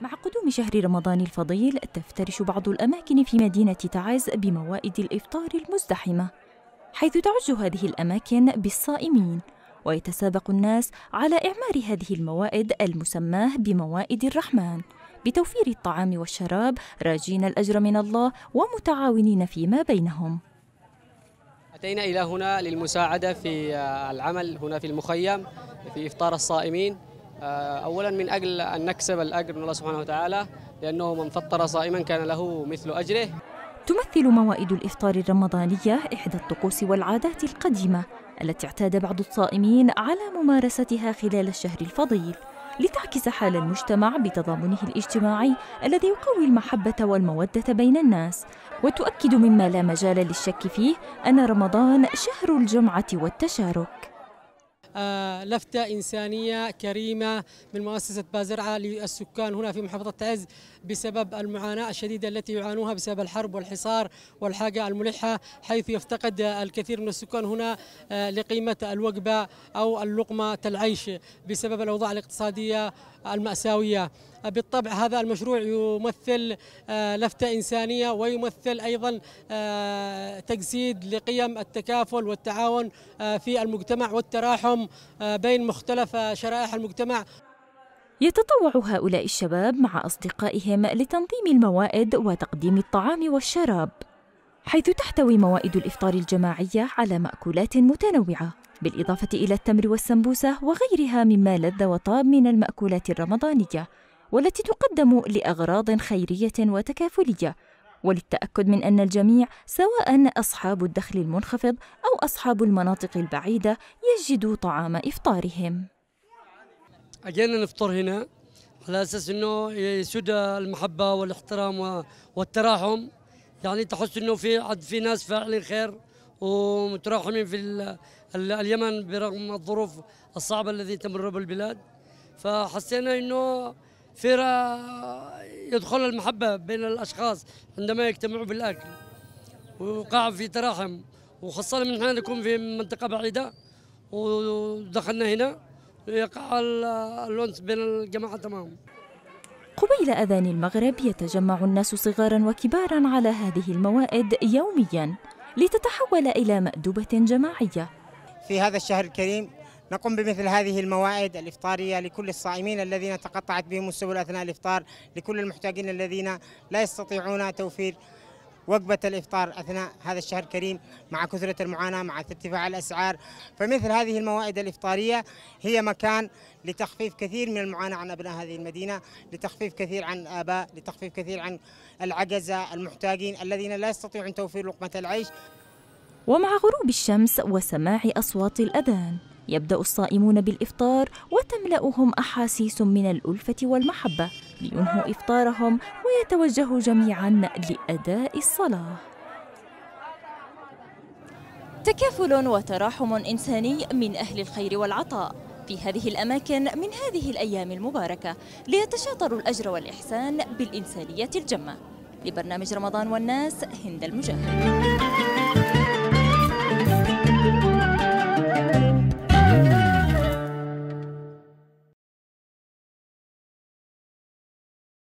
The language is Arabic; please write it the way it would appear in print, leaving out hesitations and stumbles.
مع قدوم شهر رمضان الفضيل تفترش بعض الأماكن في مدينة تعز بموائد الإفطار المزدحمة، حيث تعج هذه الأماكن بالصائمين، ويتسابق الناس على إعمار هذه الموائد المسماة بموائد الرحمن بتوفير الطعام والشراب، راجين الأجر من الله ومتعاونين فيما بينهم. أتينا إلى هنا للمساعدة في العمل هنا في المخيم في إفطار الصائمين، أولا من أجل أن نكسب الأجر من الله سبحانه وتعالى، لأنه من فطر صائما كان له مثل أجره. تمثل موائد الإفطار الرمضانية إحدى الطقوس والعادات القديمة التي اعتاد بعض الصائمين على ممارستها خلال الشهر الفضيل، لتعكس حال المجتمع بتضامنه الاجتماعي الذي يقوي المحبة والمودة بين الناس، وتؤكد مما لا مجال للشك فيه أن رمضان شهر الجمعة والتشارك. لفتة إنسانية كريمة من مؤسسة بازرعة للسكان هنا في محافظة تعز بسبب المعاناة الشديدة التي يعانوها بسبب الحرب والحصار والحاجة الملحة، حيث يفتقد الكثير من السكان هنا لقيمة الوجبة أو اللقمة العيش بسبب الأوضاع الاقتصادية المأساوية. بالطبع هذا المشروع يمثل لفتة إنسانية ويمثل أيضا تجسيد لقيم التكافل والتعاون في المجتمع والتراحم بين مختلف شرائح المجتمع. يتطوع هؤلاء الشباب مع أصدقائهم لتنظيم الموائد وتقديم الطعام والشراب، حيث تحتوي موائد الإفطار الجماعية على مأكولات متنوعة، بالإضافة إلى التمر والسمبوسة وغيرها مما لذ وطاب من المأكولات الرمضانية، والتي تقدم لأغراض خيرية وتكافلية، وللتأكد من أن الجميع سواء أصحاب الدخل المنخفض أو أصحاب المناطق البعيدة يجدوا طعام إفطارهم. أجينا نفطر هنا على أساس أنه يسود المحبة والاحترام والتراحم، يعني تحس أنه في ناس فاعلين خير ومتراحمين في اليمن برغم الظروف الصعبة التي تمر بالبلاد، فحسينا أنه في يدخل المحبة بين الأشخاص عندما يجتمعوا بالأكل، وقع في تراحم، وخاصة من حين نكون في منطقة بعيدة ودخلنا هنا يقع الأنس بين الجماعة تمام. قبيل أذان المغرب يتجمع الناس صغاراً وكباراً على هذه الموائد يومياً لتتحول إلى مأدبة جماعية. في هذا الشهر الكريم نقوم بمثل هذه الموائد الإفطارية لكل الصائمين الذين تقطعت بهم السبل أثناء الإفطار، لكل المحتاجين الذين لا يستطيعون توفير وجبة الإفطار أثناء هذا الشهر الكريم مع كثرة المعاناة مع ارتفاع الأسعار. فمثل هذه الموائد الإفطارية هي مكان لتخفيف كثير من المعاناة عن أبناء هذه المدينة، لتخفيف كثير عن الآباء، لتخفيف كثير عن العجزة المحتاجين الذين لا يستطيعون توفير لقمة العيش. ومع غروب الشمس وسماع أصوات الأذان يبدأ الصائمون بالإفطار، وتملأهم أحاسيس من الألفة والمحبة لينهوا إفطارهم ويتوجهوا جميعاً لأداء الصلاة. تكافل وتراحم إنساني من أهل الخير والعطاء في هذه الأماكن من هذه الأيام المباركة، ليتشاطروا الأجر والإحسان بالإنسانية الجمة. لبرنامج رمضان والناس، هند المجاهد.